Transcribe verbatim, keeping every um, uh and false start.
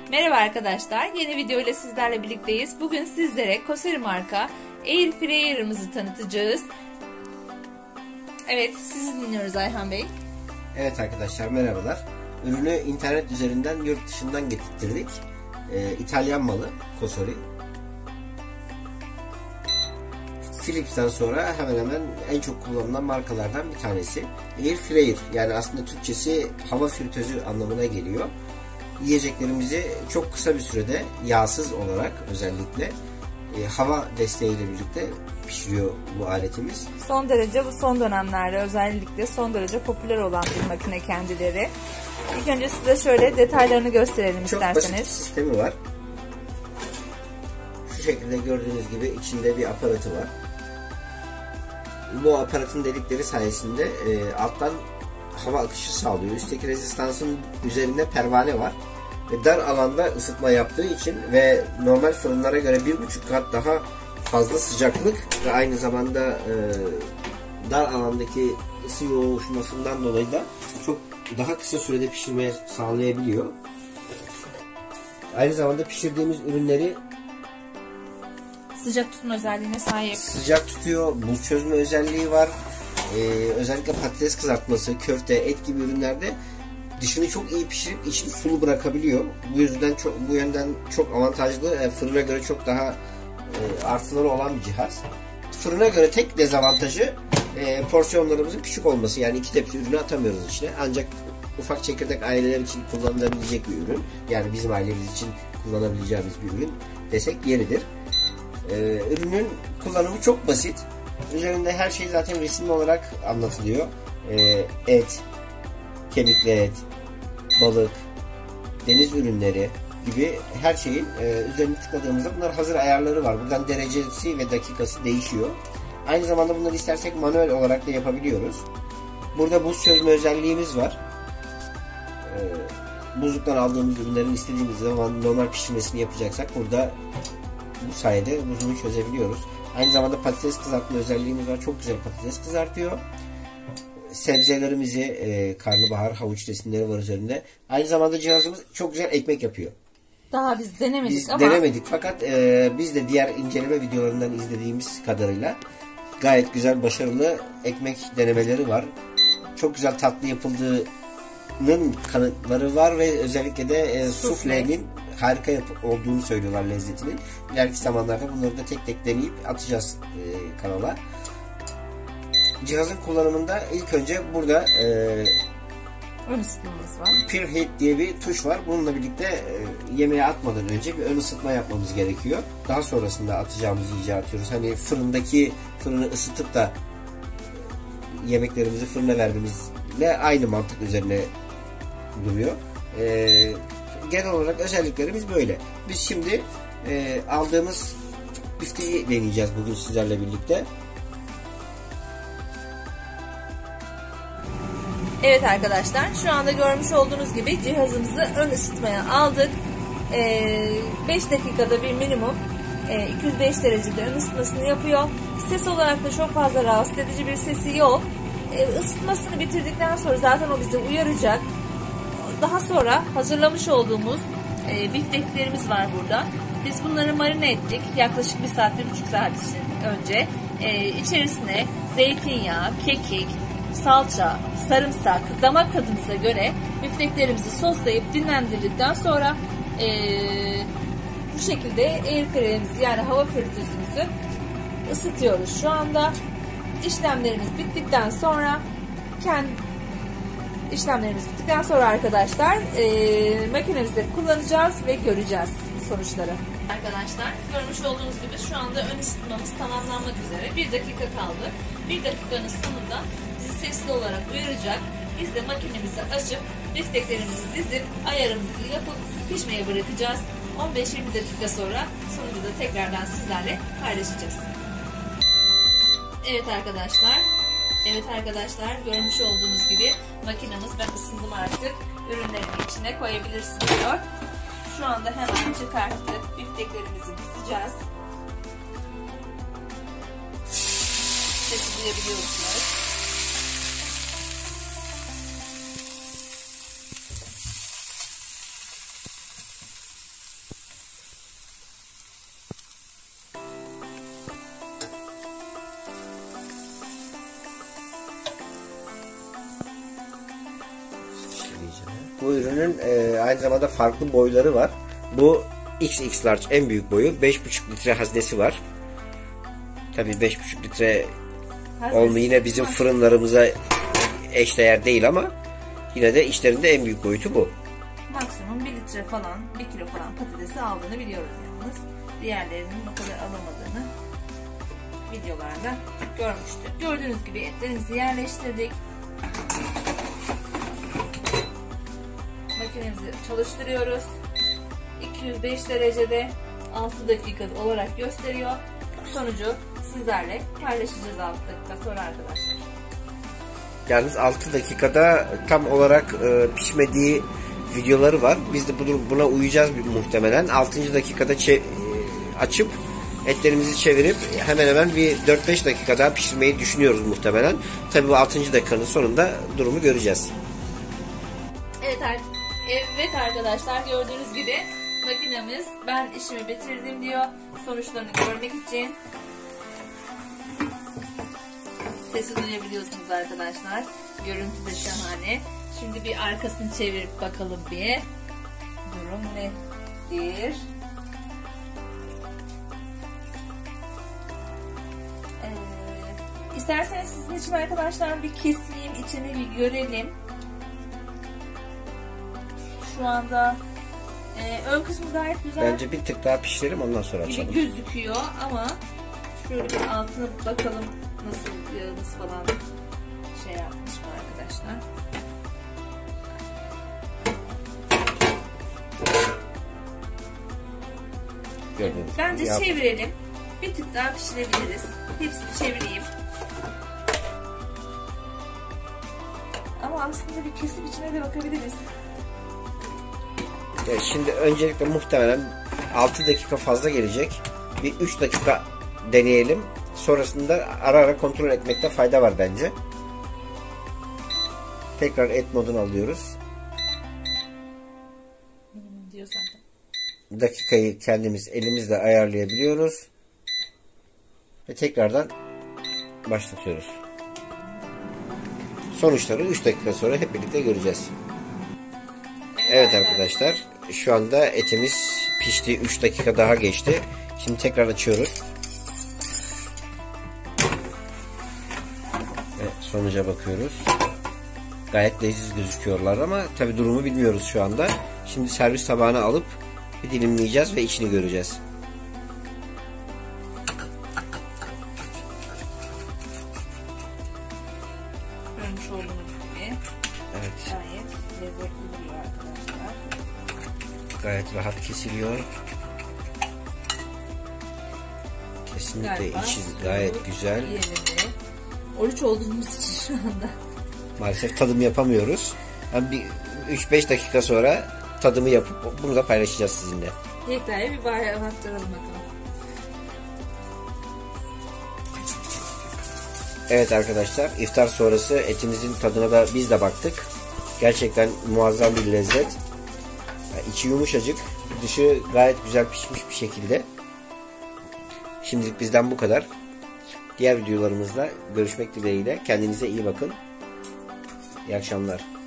Merhaba arkadaşlar, yeni video ile sizlerle birlikteyiz. Bugün sizlere Cosori marka Air Fryer'ımızı tanıtacağız. Evet, sizi dinliyoruz Ayhan Bey. Evet arkadaşlar, merhabalar. Ürünü internet üzerinden yurt dışından getirttirdik. Ee, İtalyan malı Cosori. Philips'ten sonra hemen hemen en çok kullanılan markalardan bir tanesi. Air Fryer, yani aslında Türkçesi hava fritözü anlamına geliyor. Yiyeceklerimizi çok kısa bir sürede yağsız olarak özellikle e, hava desteğiyle birlikte pişiriyor bu aletimiz. Son derece bu son dönemlerde özellikle son derece popüler olan bir makine kendileri. İlk önce size şöyle detaylarını gösterelim çok isterseniz. Çok basit bir sistemi var. Şu şekilde gördüğünüz gibi içinde bir aparatı var. Bu aparatın delikleri sayesinde e, alttan hava akışı sağlıyor. Üstteki rezistansın üzerinde pervane var. Ve dar alanda ısıtma yaptığı için ve normal fırınlara göre bir buçuk kat daha fazla sıcaklık ve aynı zamanda e, dar alandaki ısı yoğuşmasından dolayı da çok daha kısa sürede pişirmeye sağlayabiliyor. Aynı zamanda pişirdiğimiz ürünleri Sıcak tutma özelliğine sahip. Sıcak tutuyor, buz çözme özelliği var. Ee, özellikle patates kızartması, köfte, et gibi ürünlerde dışını çok iyi pişirip içini sulu bırakabiliyor. Bu yüzden çok, bu yönden çok avantajlı. E, fırına göre çok daha e, artıları olan bir cihaz. Fırına göre tek dezavantajı e, porsiyonlarımızın küçük olması. Yani iki tepsi ürünü atamıyoruz içine. Ancak ufak çekirdek aileler için kullanılabilecek bir ürün. Yani bizim ailemiz için kullanabileceğimiz bir ürün desek yeridir. E, ürünün kullanımı çok basit. Üzerinde her şey zaten resimli olarak anlatılıyor. E, et, kemikli et, balık, deniz ürünleri gibi her şeyin e, üzerine tıkladığımızda bunlar hazır ayarları var. Buradan derecesi ve dakikası değişiyor. Aynı zamanda bunları istersek manuel olarak da yapabiliyoruz. Burada buz çözme özelliğimiz var. E, buzluktan aldığımız ürünlerin istediğimiz zaman normal pişirmesini yapacaksak burada bu sayede buzunu çözebiliyoruz. Aynı zamanda patates kızartma özelliğimiz var. Çok güzel patates kızartıyor. Sebzelerimizi, e, karnabahar, havuç resimleri var üzerinde. Aynı zamanda cihazımız çok güzel ekmek yapıyor. Daha biz denemedik biz ama. denemedik fakat e, biz de diğer inceleme videolarından izlediğimiz kadarıyla gayet güzel, başarılı ekmek denemeleri var. Çok güzel tatlı yapıldığının kanıtları var ve özellikle de e, suflenin harika olduğunu söylüyorlar, lezzetinin. İleriki zamanlarda bunları da tek tek deneyip atacağız e, kanala. Cihazın kullanımında ilk önce burada e, ön ısıtmamız var. Preheat diye bir tuş var. Bununla birlikte e, yemeğe atmadan önce bir ön ısıtma yapmamız gerekiyor. Daha sonrasında atacağımız yiyeceği atıyoruz. Hani fırındaki fırını ısıtıp da e, yemeklerimizi fırına vermemizle aynı mantık üzerine duruyor. E, genel olarak özelliklerimiz böyle. Biz şimdi e, aldığımız bifteyi deneyeceğiz bugün sizlerle birlikte. Evet arkadaşlar, şu anda görmüş olduğunuz gibi cihazımızı ön ısıtmaya aldık. beş dakikada bir minimum iki yüz beş derecede ön ısıtmasını yapıyor. Ses olarak da çok fazla rahatsız edici bir sesi yok. Isıtmasını bitirdikten sonra zaten o bizi uyaracak. Daha sonra hazırlamış olduğumuz bifteklerimiz var burada. Biz bunları marine ettik. Yaklaşık bir saat, bir buçuk saat önce. İçerisine zeytinyağı, kekik, salça, sarımsak, damak tadınıza göre bifteklerimizi soslayıp dinlendirdikten sonra ee, bu şekilde airfryer'imizi, yani hava fritözümüzü ısıtıyoruz. Şu anda işlemlerimiz bittikten sonra kendi işlemlerimiz bittikten sonra arkadaşlar ee, makinemizi kullanacağız ve göreceğiz sonuçları. Arkadaşlar görmüş olduğunuz gibi şu anda ön ısıtmamız tamamlanmak üzere. Bir dakika kaldı. Bir dakikanın sonunda bizi sesli olarak uyaracak. Biz de makinemizi açıp bifteklerimizi dizip ayarımızı yapıp pişmeye bırakacağız. on beş yirmi dakika sonra sonucu da tekrardan sizlerle paylaşacağız. Evet arkadaşlar. Evet arkadaşlar görmüş olduğunuz gibi makinamız, ben ısındım artık. Ürünlerin içine koyabilirsiniz diyor. Şu anda hemen çıkarttık. Bifteklerimizi dizeceğiz. Sesi duyabiliyorsunuz. ürünün e, aynı zamanda farklı boyları var. Bu X X Large en büyük boyu. beş buçuk litre haznesi var. Tabii beş buçuk litre olma yine bizim fırınlarımıza eşdeğer değil ama yine de içlerinde en büyük boyutu bu. Maksimum bir litre falan, bir kilo falan patatesi aldığını biliyoruz yalnız. Diğerlerinin o kadar alamadığını videolarda görmüştük. Gördüğünüz gibi etlerimizi yerleştirdik. Makinemizi çalıştırıyoruz. iki yüz beş derecede altı dakika olarak gösteriyor. Sonucu sizlerle paylaşacağız altı dakika sonra arkadaşlar. Yalnız altı dakikada tam olarak e, pişmediği videoları var. Biz de buna uyacağız muhtemelen. altıncı dakikada e, açıp etlerimizi çevirip hemen hemen bir dört beş dakika daha pişirmeyi düşünüyoruz muhtemelen. Tabii bu altıncı dakikanın sonunda durumu göreceğiz. Evet, evet arkadaşlar, gördüğünüz gibi makinemiz ben işimi bitirdim diyor. Sonuçlarını görmek için sesi duyabiliyorsunuz arkadaşlar. Görüntü de şahane. Şimdi bir arkasını çevirip bakalım bir. Durum nedir? Ee, isterseniz sizin için arkadaşlar bir keseyim, içini bir görelim. Şu anda e, ön kısmı gayet güzel. Bence bir tık daha pişirelim, ondan sonra açalım. Gibi gözüküyor ama şöyle bir altına bakalım nasıl yağımız falan şey yapmış mı arkadaşlar. Gördüğünüz Bence yap. çevirelim. Bir tık daha pişirebiliriz. Hepsini çevireyim. Ama aslında bir kesip içine de bakabiliriz. Evet, şimdi öncelikle muhtemelen altı dakika fazla gelecek. Bir üç dakika deneyelim. Sonrasında ara ara kontrol etmekte fayda var bence. Tekrar et modunu alıyoruz. Diyor zaten. Dakikayı kendimiz elimizle ayarlayabiliyoruz. Ve tekrardan başlatıyoruz. Sonuçları üç dakika sonra hep birlikte göreceğiz. Evet arkadaşlar, şu anda etimiz pişti. üç dakika daha geçti. Şimdi tekrar açıyoruz. Evet, sonuca bakıyoruz. Gayet leziz gözüküyorlar ama tabi durumu bilmiyoruz şu anda. Şimdi servis tabağına alıp bir dilimleyeceğiz ve içini göreceğiz. Görmüş olduğunuz gibi. Evet. Gayet lezzetli duruyor arkadaşlar. Gayet rahat kesiliyor. Kesinlikle Galiba içi gayet güzel. Yerinde. Oruç olduğumuz için şu anda. Maalesef tadım yapamıyoruz. Yani bir üç beş dakika sonra tadımı yapıp bunu da paylaşacağız sizinle. Tekrar bir baharatlaralım bakalım. Evet arkadaşlar, iftar sonrası etimizin tadına da biz de baktık. Gerçekten muazzam bir lezzet. Yani içi yumuşacık, dışı gayet güzel pişmiş bir şekilde. Şimdilik bizden bu kadar. Diğer videolarımızda görüşmek dileğiyle. Kendinize iyi bakın. İyi akşamlar.